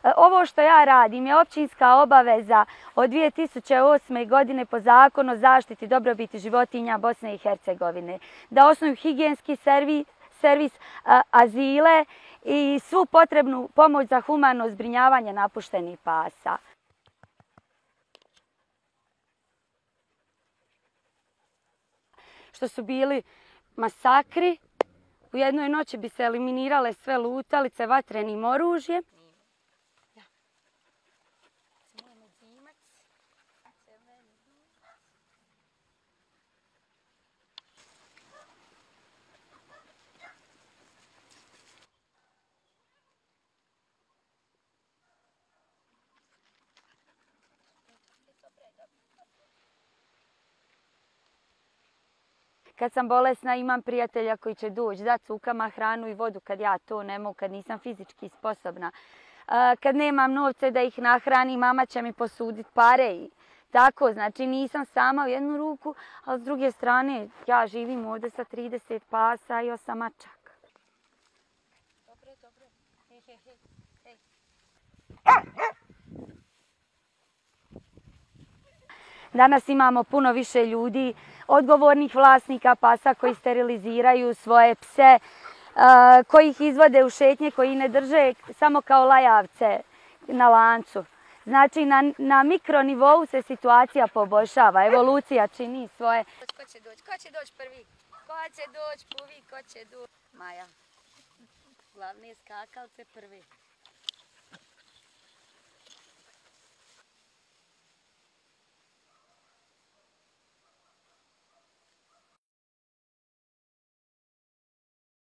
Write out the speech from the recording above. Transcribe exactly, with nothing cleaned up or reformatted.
Ovo što ja radim je općinska obaveza od dvije tisuće osme. godine po zakonu o zaštiti dobrobiti životinja Bosne i Hercegovine. Da osnuju higijenski servis, servis azile i svu potrebnu pomoć za humano zbrinjavanje napuštenih pasa. Što su bili masakri, u jednoj noći bi se eliminirale sve lutalice vatrenim oružjem. Kad sam bolesna imam prijatelja koji će doći dati cukama hranu i vodu kad ja to ne mogu, kad nisam fizički sposobna. Kad nemam novce da ih nahranim, mama će mi posuditi pare i tako. Znači nisam sama u jednu ruku, ali s druge strane ja živim ovdje sa trideset pasa i osam mačaka. Dobre, dobre. Hej, hej, hej. Danas imamo puno više ljudi, odgovornih vlasnika pasa koji steriliziraju svoje pse, koji ih izvode u šetnje, koji ne drže samo kao lajavce na lancu. Znači na, na mikronivou se situacija poboljšava, evolucija čini svoje. Ko će doći? Ko će doći prvi? Ko će doći prvi? Ko će doći? Maja. Glavne skakalce prvi.